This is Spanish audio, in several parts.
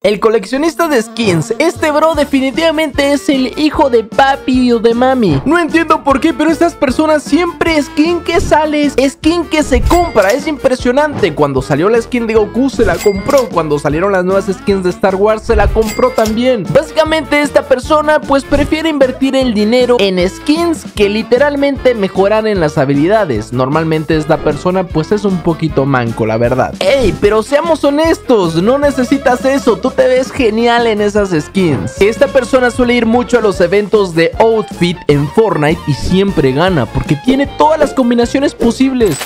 El coleccionista de skins. Este bro definitivamente es el hijo de papi o de mami. No entiendo por qué, pero estas personas siempre skin que sale, skin que se compra. Es impresionante. Cuando salió la skin de Goku se la compró. Cuando salieron las nuevas skins de Star Wars se la compró también. Básicamente esta persona pues prefiere invertir el dinero en skins que literalmente mejoran en las habilidades. Normalmente esta persona pues es un poquito manco, la verdad. Ey, pero seamos honestos, no necesitas eso. Tú te ves genial en esas skins. Esta persona suele ir mucho a los eventos de outfit en Fortnite y siempre gana porque tiene todas las combinaciones posibles.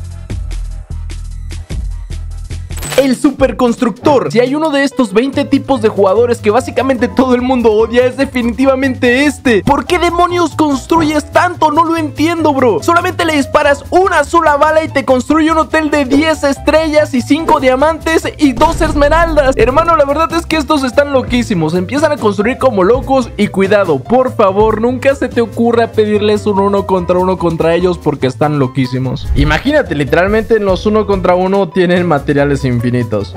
El superconstructor. Si hay uno de estos 20 tipos de jugadores que básicamente todo el mundo odia, es definitivamente este. ¿Por qué demonios construyes tanto? No lo entiendo, bro. Solamente le disparas una sola bala y te construye un hotel de 10 estrellas y 5 diamantes y 2 esmeraldas. Hermano, la verdad es que estos están loquísimos. Empiezan a construir como locos y cuidado, por favor, nunca se te ocurra pedirles un 1 contra ellos porque están loquísimos. Imagínate, literalmente en los 1 contra 1 tienen materiales infinitos.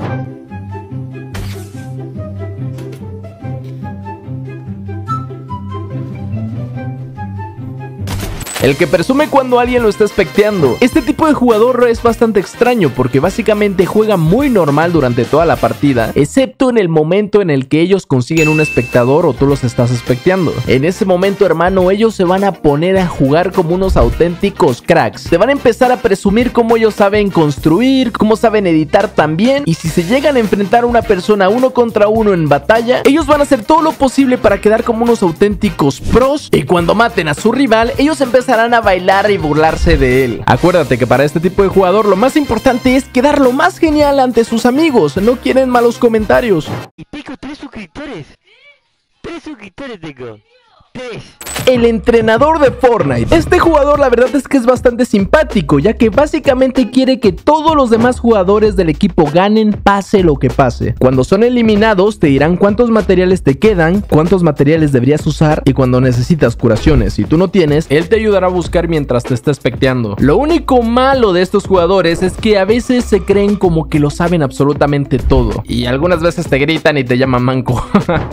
El que presume cuando alguien lo está especteando. Este tipo de jugador es bastante extraño porque básicamente juega muy normal durante toda la partida, excepto en el momento en el que ellos consiguen un espectador o tú los estás especteando. En ese momento, hermano, ellos se van a poner a jugar como unos auténticos cracks. Te van a empezar a presumir cómo ellos saben construir, cómo saben editar también, y si se llegan a enfrentar a una persona 1 contra 1 en batalla, ellos van a hacer todo lo posible para quedar como unos auténticos pros, y cuando maten a su rival, ellos empezarán a bailar y burlarse de él. Acuérdate que para este tipo de jugador lo más importante es quedar lo más genial ante sus amigos. No quieren malos comentarios. Y tengo 3 suscriptores. 3 suscriptores tengo. 3. El entrenador de Fortnite. Este jugador la verdad es que es bastante simpático, ya que básicamente quiere que todos los demás jugadores del equipo ganen pase lo que pase. Cuando son eliminados te dirán cuántos materiales te quedan, cuántos materiales deberías usar y cuando necesitas curaciones. Si tú no tienes, él te ayudará a buscar mientras te está especteando. Lo único malo de estos jugadores es que a veces se creen como que lo saben absolutamente todo y algunas veces te gritan y te llaman manco.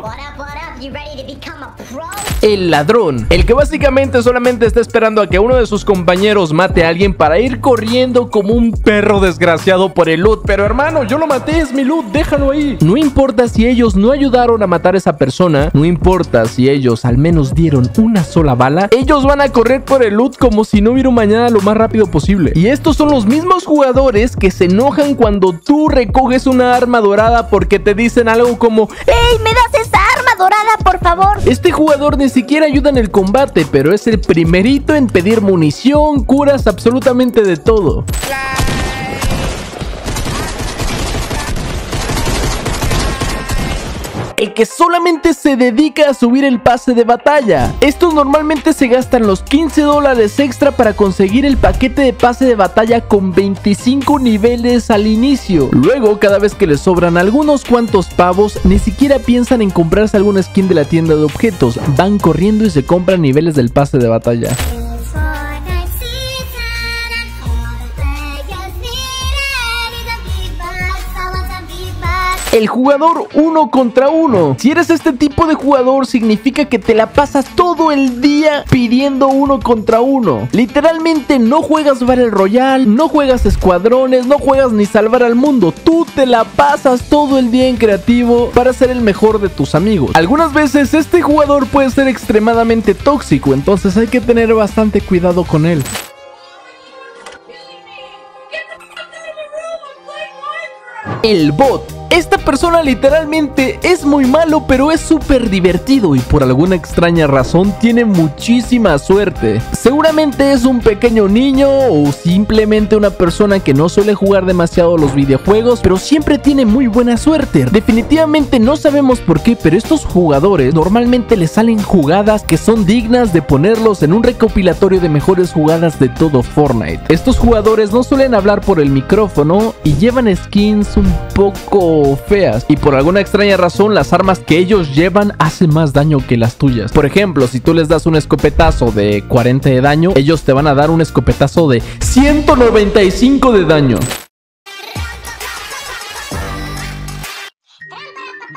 El ladrón, el que básicamente solamente está esperando a que uno de sus compañeros mate a alguien para ir corriendo como un perro desgraciado por el loot. Pero hermano, yo lo maté, es mi loot, déjalo ahí. No importa si ellos no ayudaron a matar a esa persona, no importa si ellos al menos dieron una sola bala, ellos van a correr por el loot como si no hubiera un mañana lo más rápido posible. Y estos son los mismos jugadores que se enojan cuando tú recoges una arma dorada porque te dicen algo como ¡Ey, me das esa arma dorada, por favor! Este jugador ni siquiera ayuda en el combate, pero es el primerito en pedir munición, curas, absolutamente de todo. El que solamente se dedica a subir el pase de batalla. Estos normalmente se gastan los $15 extra para conseguir el paquete de pase de batalla con 25 niveles al inicio. Luego, cada vez que les sobran algunos cuantos pavos, ni siquiera piensan en comprarse alguna skin de la tienda de objetos. Van corriendo y se compran niveles del pase de batalla. El jugador 1 contra 1. Si eres este tipo de jugador, significa que te la pasas todo el día pidiendo 1 contra 1. Literalmente no juegas Battle Royale, no juegas escuadrones, no juegas ni salvar al mundo. Tú te la pasas todo el día en creativo para ser el mejor de tus amigos. Algunas veces este jugador puede ser extremadamente tóxico, entonces hay que tener bastante cuidado con él. El bot. Esta persona literalmente es muy malo, pero es súper divertido y por alguna extraña razón tiene muchísima suerte. Seguramente es un pequeño niño o simplemente una persona que no suele jugar demasiado los videojuegos, pero siempre tiene muy buena suerte. Definitivamente no sabemos por qué, pero estos jugadores normalmente les salen jugadas que son dignas de ponerlos en un recopilatorio de mejores jugadas de todo Fortnite. Estos jugadores no suelen hablar por el micrófono y llevan skins un poco feas y por alguna extraña razón las armas que ellos llevan hacen más daño que las tuyas. Por ejemplo, si tú les das un escopetazo de 40 de daño, ellos te van a dar un escopetazo de 195 de daño.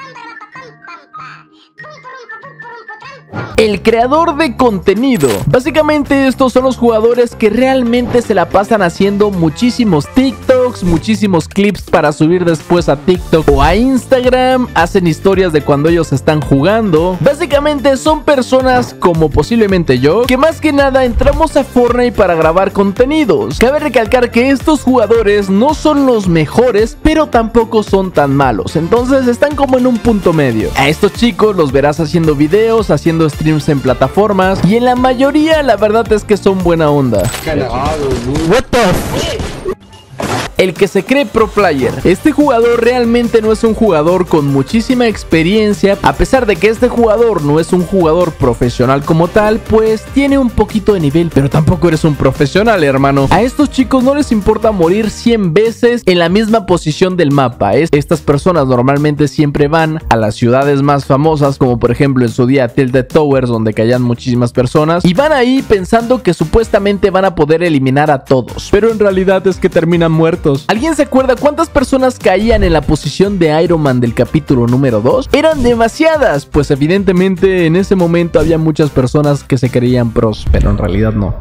El creador de contenido. Básicamente estos son los jugadores que realmente se la pasan haciendo muchísimos TikToks, muchísimos clips para subir después a TikTok o a Instagram. Hacen historias de cuando ellos están jugando. Básicamente son personas como posiblemente yo, que más que nada entramos a Fortnite para grabar contenidos. Cabe recalcar que estos jugadores no son los mejores, pero tampoco son tan malos. Entonces están como en un punto medio. A estos chicos los verás haciendo videos, haciendo streams en plataformas, y en la mayoría la verdad es que son buena onda. What the El que se cree pro player. Este jugador realmente no es un jugador con muchísima experiencia. A pesar de que este jugador no es un jugador profesional como tal, pues tiene un poquito de nivel, pero tampoco eres un profesional, hermano. A estos chicos no les importa morir 100 veces en la misma posición del mapa. Estas personas normalmente siempre van a las ciudades más famosas, como por ejemplo en su día Tilted Towers, donde caían muchísimas personas, y van ahí pensando que supuestamente van a poder eliminar a todos, pero en realidad es que terminan muertos. ¿Alguien se acuerda cuántas personas caían en la posición de Iron Man del capítulo número 2? Eran demasiadas, pues evidentemente en ese momento había muchas personas que se creían pros, pero en realidad no.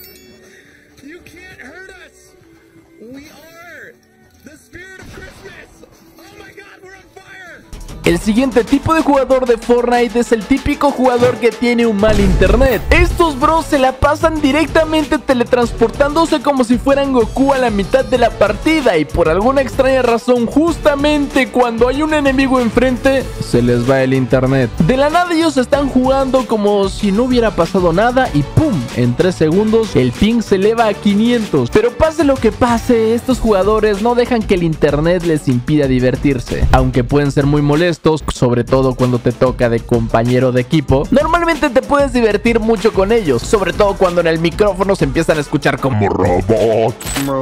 El siguiente tipo de jugador de Fortnite es el típico jugador que tiene un mal internet. Estos bros se la pasan directamente teletransportándose como si fueran Goku a la mitad de la partida, y por alguna extraña razón, justamente cuando hay un enemigo enfrente, se les va el internet. De la nada ellos están jugando como si no hubiera pasado nada y ¡pum! En 3 segundos el ping se eleva a 500. Pero pase lo que pase, estos jugadores no dejan que el internet les impida divertirse, aunque pueden ser muy molestos, sobre todo cuando te toca de compañero de equipo. Normalmente te puedes divertir mucho con ellos, sobre todo cuando en el micrófono se empiezan a escuchar como robots.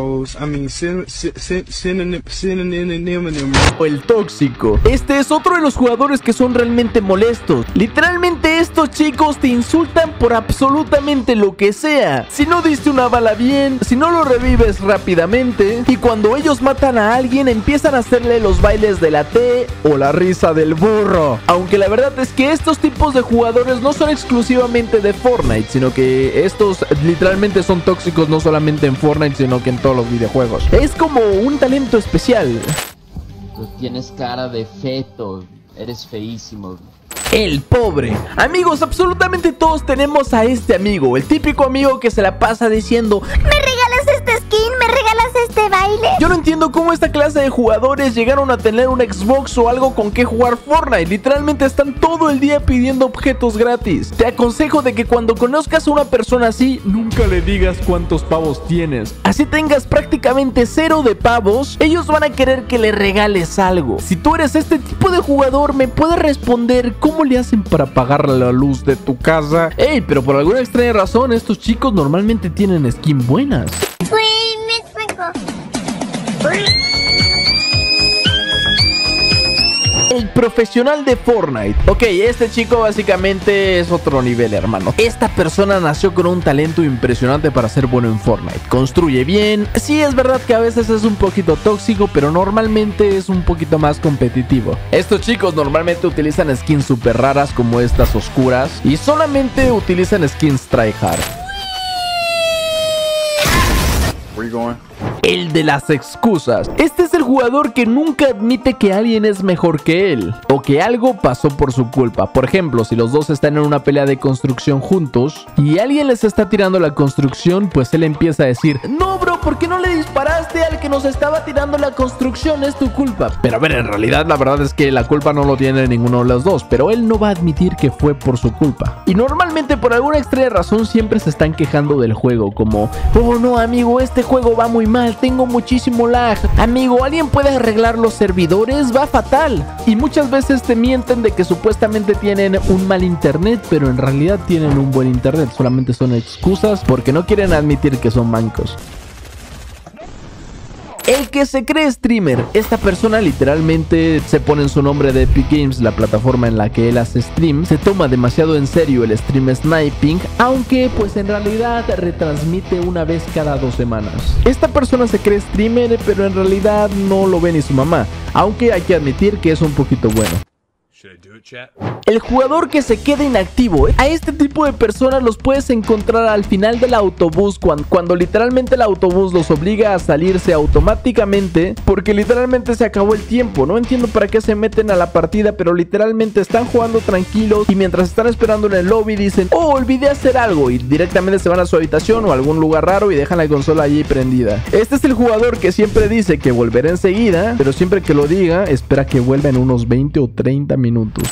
O el tóxico. Este es otro de los jugadores que son realmente molestos. Literalmente estos chicos te insultan por absolutamente lo que sea. Si no diste una bala bien, si no lo revives rápidamente, y cuando ellos matan a alguien empiezan a hacerle los bailes de la T o la risa del burro. Aunque la verdad es que estos tipos de jugadores no son exclusivamente de Fortnite, sino que estos literalmente son tóxicos no solamente en Fortnite, sino que en todos los videojuegos. Es como un talento especial. Tú tienes cara de feto, eres feísimo. El pobre. Amigos, absolutamente todos tenemos a este amigo, el típico amigo que se la pasa diciendo: ¿me regalas este skin? ¿Me regalas este baile? Yo no entiendo cómo esta clase de jugadores llegaron a tener un Xbox o algo con que jugar Fortnite. Literalmente están todo el día pidiendo objetos gratis. Te aconsejo de que cuando conozcas a una persona así, nunca le digas cuántos pavos tienes. Así tengas prácticamente 0 de pavos, ellos van a querer que le regales algo. Si tú eres este tipo de jugador, me puedes responder cómo le hacen para pagar la luz de tu casa. Ey, pero por alguna extraña razón estos chicos normalmente tienen skin buenas. El profesional de Fortnite. Ok, este chico básicamente es otro nivel, hermano. Esta persona nació con un talento impresionante para ser bueno en Fortnite. Construye bien. Sí, es verdad que a veces es un poquito tóxico, pero normalmente es un poquito más competitivo. Estos chicos normalmente utilizan skins súper raras como estas oscuras, y solamente utilizan skins tryhard. Where you going? El de las excusas. Este es el jugador que nunca admite que alguien es mejor que él, o que algo pasó por su culpa. Por ejemplo, si los dos están en una pelea de construcción juntos y alguien les está tirando la construcción, pues él empieza a decir: no bro, ¿por qué no le disparaste al que nos estaba tirando la construcción? Es tu culpa. Pero a ver, en realidad la verdad es que la culpa no lo tiene ninguno de los dos, pero él no va a admitir que fue por su culpa. Y normalmente por alguna extraña razón siempre se están quejando del juego, como: oh no amigo, este juego va muy mal, tengo muchísimo lag. Amigo, ¿alguien puede arreglar los servidores? Va fatal. Y muchas veces te mienten de que supuestamente tienen un mal internet, pero en realidad tienen un buen internet. Solamente son excusas porque no quieren admitir que son mancos. El que se cree streamer. Esta persona literalmente se pone en su nombre de Epic Games, la plataforma en la que él hace stream. Se toma demasiado en serio el stream sniping, aunque pues en realidad retransmite una vez cada 2 semanas. Esta persona se cree streamer, pero en realidad no lo ve ni su mamá, aunque hay que admitir que es un poquito bueno. El jugador que se queda inactivo, a este tipo de personas los puedes encontrar al final del autobús cuando literalmente el autobús los obliga a salirse automáticamente porque literalmente se acabó el tiempo. No entiendo para qué se meten a la partida, pero literalmente están jugando tranquilos y mientras están esperando en el lobby dicen: oh, olvidé hacer algo, y directamente se van a su habitación o a algún lugar raro y dejan la consola allí prendida. Este es el jugador que siempre dice que volverá enseguida, pero siempre que lo diga espera que vuelva en unos 20 o 30 minutos.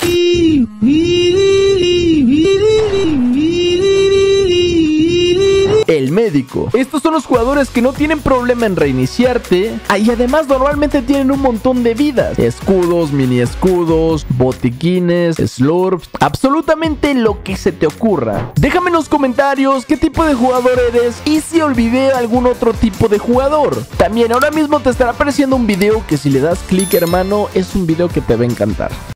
El médico. Estos son los jugadores que no tienen problema en reiniciarte y además normalmente tienen un montón de vidas. Escudos, mini escudos, botiquines, slurps, absolutamente lo que se te ocurra. Déjame en los comentarios qué tipo de jugador eres y si olvidé algún otro tipo de jugador. También ahora mismo te estará apareciendo un video que si le das clic, hermano, es un video que te va a encantar.